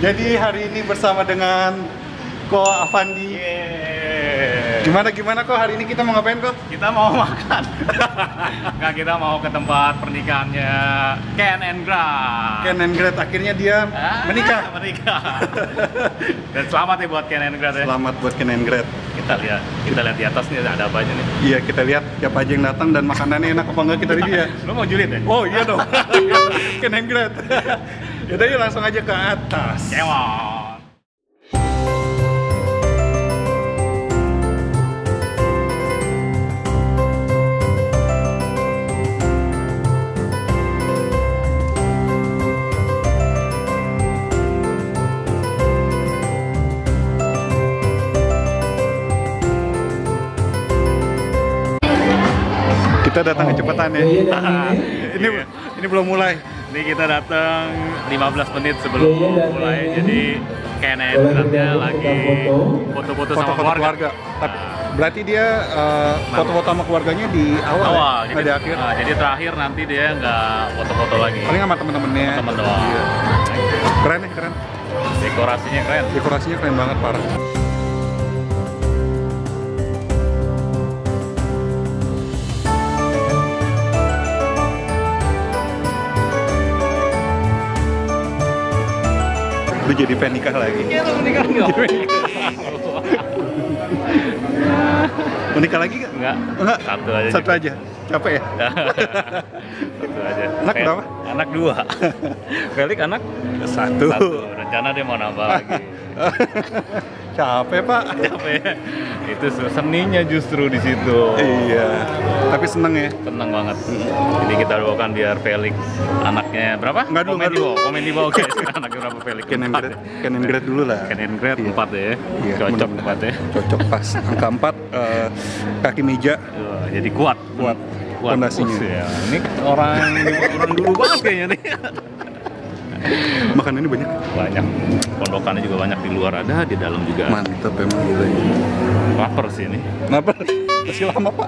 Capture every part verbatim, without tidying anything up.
Jadi hari ini bersama dengan Ko Avandi. Yeah. Gimana gimana kok hari ini kita mau ngapain kok? Kita mau makan. Nggak, kita mau ke tempat pernikahannya Ken and Grad. Ken and Grad akhirnya dia ah, menikah. Menikah. Dan selamat ya buat Ken and Grad ya. Selamat buat Ken and Grad. Kita lihat, kita lihat di atas nih ada apa aja nih. Iya, kita lihat siapa aja yang datang dan makanannya enak apa enggak kita review ya. Lu mau julid ya? Oh iya dong. Ken and Grad. Yaudah yuk langsung aja ke atas. Come on. Kita datang kecepatan ya. ini ini belum mulai. Ini kita datang lima belas menit sebelum mulai. Jadi Ken and Grad-nya lagi foto-foto sama Foto-foto keluarga. keluarga. Tapi berarti dia uh, foto-foto sama keluarganya di awal, Awal, ya? jadi, Di akhir. nah, jadi terakhir nanti dia nggak foto-foto lagi. Paling sama temen-temennya. Temen doang. Iya. Keren nih, keren. Dekorasinya keren. Dekorasinya keren banget, parah. Lu jadi pengen nikah lagi. Iya, lu menikah nggak? Mau nikah lagi gak? Enggak. Enggak? Satu aja. Satu aja? Capek ya? Satu aja. Anak Kayak berapa? Anak dua. Felix anak Satu. satu. Rencana dia mau nambah lagi. Capek, Pak. Capek. Itu seninya justru di situ. Iya. Tapi seneng ya? Seneng banget. Jadi kita doakan biar Felix anaknya berapa? Enggak dulu, komen enggak di dulu. bawah, komen di bawah guys. Anaknya berapa Felix? Ken and Empat Grad, ya? Ken and Grad dulu lah. Ken and Grad Iya. empat ya. Iya, Cocok mudah-mudahan. empat ya. Cocok pas. Angka empat, eh, kaki meja. Wah, jadi kuat. Kuat. Kuat. Fondasinya. Us, ya. Ini orang orang dulu banget kayaknya nih. Makanannya banyak. Banyak. Pondokannya juga banyak di luar ada, di dalam juga. Mantep emang gila. Lapar sih ini. Kenapa? Masih lama, Pak.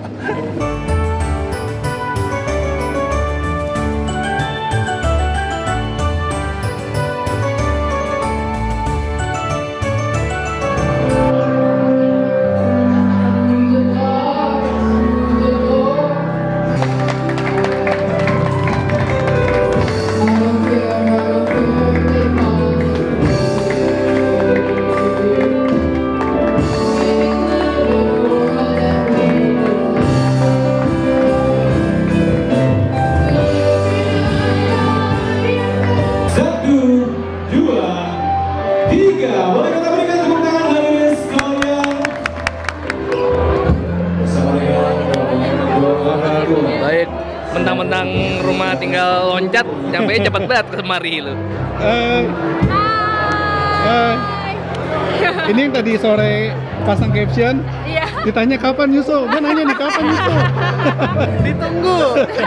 Baik, mentang-mentang rumah tinggal loncat, nyampe cepet banget ke kemari lu. Eh, eh, ini yang tadi sore pasang caption. Iya. Ditanya kapan nyusul? Gue nanya nih kapan nyusul? Ditunggu.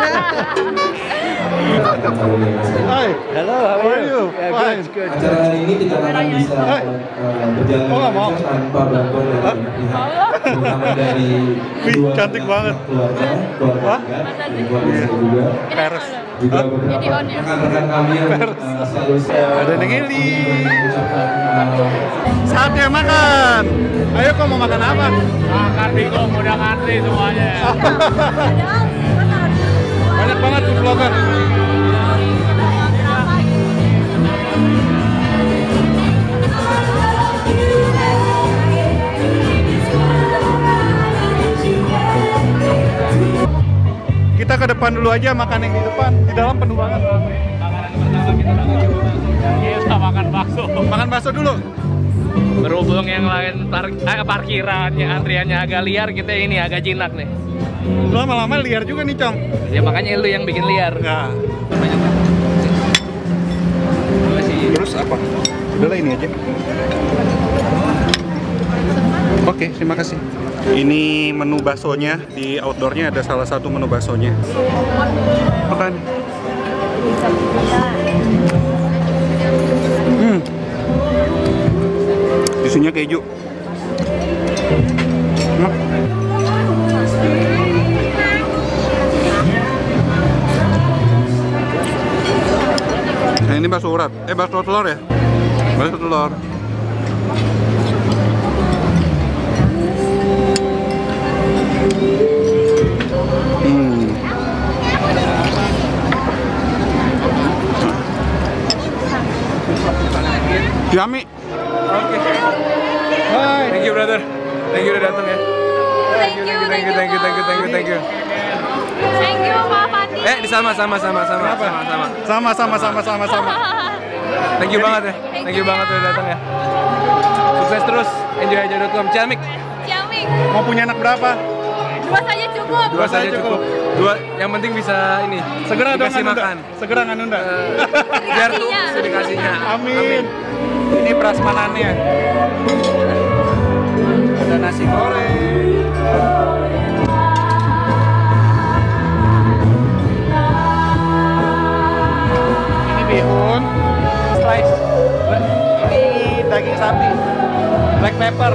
Hai. Hello, How are you? Fine. good. Acara hari ini tidak akan bisa Hai. uh, berjalan Oh, nggak mau? tanpa bantuan dari Hah? banyak pihak, terutama dari Wih, kedua cantik banget. keluarga, keluarga Hah? Grad, dan keluarga saya juga, Peres. juga Hah? beberapa Jadi on ya? rekan-rekan kami yang uh, selalu Ada Neng Eli. mengucapkan uh, Saatnya makan. Ayo kok mau makan apa? Makan bingung, udah ngantri semuanya. Banyak banget food vlogger. Kita ke depan dulu aja makan yang di depan. Di dalam penuh banget. Makanan pertama kita udah ngasih kita makan bakso. Makan bakso dulu. Berhubung yang lain par eh, parkirannya, antriannya agak liar, kita ini agak jinak nih. Lama-lama liar juga nih, Cong. Ya makanya lu yang bikin liar. Enggak. Masih Terus apa? Udahlah ini aja. Oke, terima kasih. Ini menu baksonya, di outdoornya ada salah satu menu baksonya. Makan. Hmm. Isunya keju. Hmm. Nah ini bakso urat, eh bakso telur ya? Banyak telur. Hmm. Yummy. Oke. Hai. Thank you brother. Thank you udah datang ya. Thank you, Thank you, thank you, thank you, thank you, thank you. Thank you, Pak Fatih. Eh, di sama sama sama sama sama sama. Sama sama sama sama sama. Thank you banget ya. Thank you banget udah datang ya. Sukses terus. enjoy aja dot com. Ciamik. Ciamik. Mau punya anak berapa? Dua saja cukup. Dua saja cukup. Dua, yang penting bisa ini. Segera dong dikasih Anunda. makan. Segera Anunda. Biar tuh sedikasinya. Amin. Ini prasmanannya. Ada nasi goreng. Ini bihun. Slice. Ini daging sapi. Black pepper.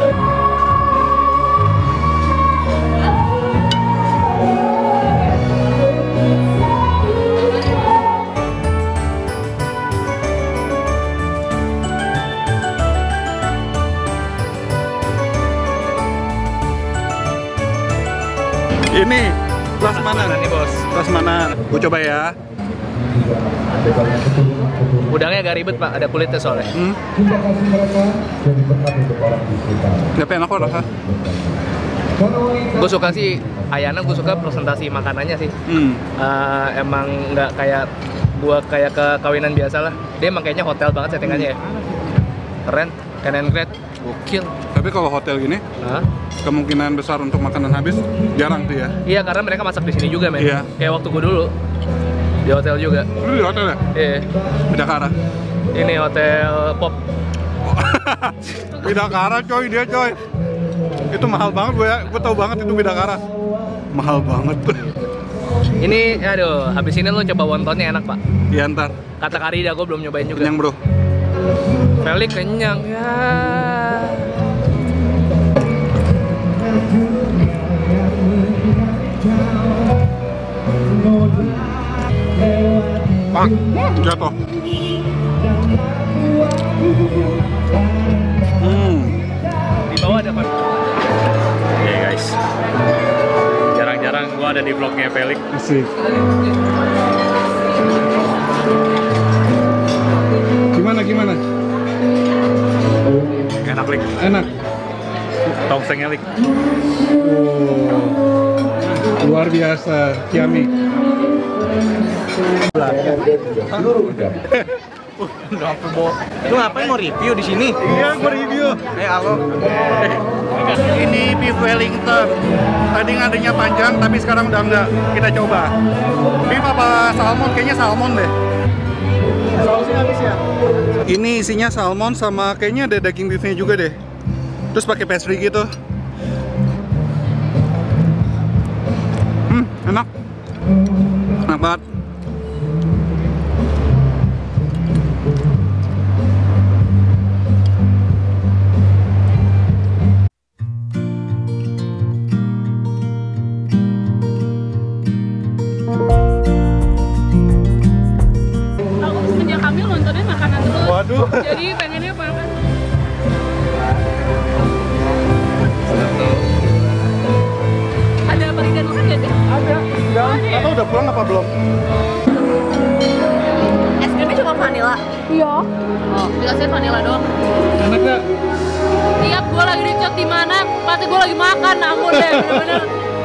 Ini prasmanan nih bos. Prasmanan. Gue coba ya. Udangnya agak ribet pak, ada kulitnya soalnya. Hmm. Tapi enak kok rasa. Gue suka sih, Ayana gue suka presentasi makanannya sih. Hmm. Uh, emang nggak kayak gua kayak ke kawinan biasa lah. Dia emang kayaknya hotel banget settingannya ya. Keren, keren and great, gokil. Tapi kalau hotel gini, Hah? kemungkinan besar untuk makanan habis jarang tuh ya. Iya karena mereka masak di sini juga men. Iya. Kayak waktu gue dulu di hotel juga. Lu di hotel ya? Iya. Bidakara. Ini hotel pop. Bidakara coy, dia coy. Itu mahal banget gue ya. Gue tahu banget itu Bidakara. Mahal banget. Ini, aduh, habis ini lo coba wontonnya enak pak. Iya ntar. Kata Karida gue belum nyobain juga. Kenyang bro. Felix kenyang ya. Pak, jatuh. Hmm. Di bawah ada apa? Oke guys, jarang-jarang gua ada di vlognya Felix. Asik. Gimana gimana? Enak lik, Enak. tongsengnya lik. Oh, luar biasa, Kiami. Lu ngapain mau review di sini? Iya, gue review. Eh, halo. Ini beef Wellington. Tadi ngadenya panjang, tapi sekarang udah enggak. Kita coba. Beef apa salmon? Kayaknya salmon deh. Sausnya habis ya? Ini isinya salmon sama kayaknya ada daging beefnya juga deh. Terus pakai pastry gitu. Hmm, enak. Enak banget. Aku semenjak hamil nontonnya makanan terus. Waduh. Jadi pengennya makan. Ada perigan makan gak sih? Ada. Udah. Atau udah pulang apa belum? Es krimnya cuma vanilla. Iya. Oh, dikasih vanilla doang. Enak gak? Tiap gue lagi dicot di mana, pasti gue lagi makan, ampun deh, bener-bener.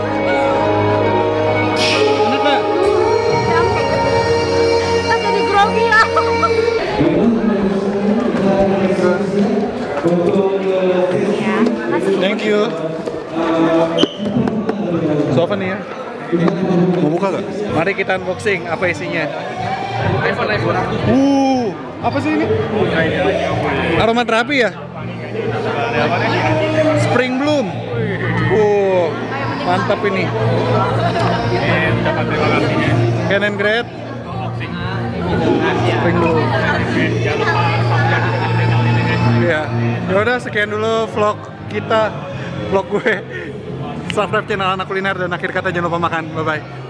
Enak gak? Kita jadi grogi ya. Thank you. Sofa nih ya. Mau buka gak? Mari kita unboxing. Apa isinya? iPhone, iPhone. Uh, apa sih ini? Aromaterapi ya? Spring Bloom. Uh, mantap ini. Ken and Great. Spring Bloom. Ya, yaudah sekian dulu vlog kita, vlog gue. Subscribe channel Anak Kuliner dan akhir kata jangan lupa makan. Bye bye.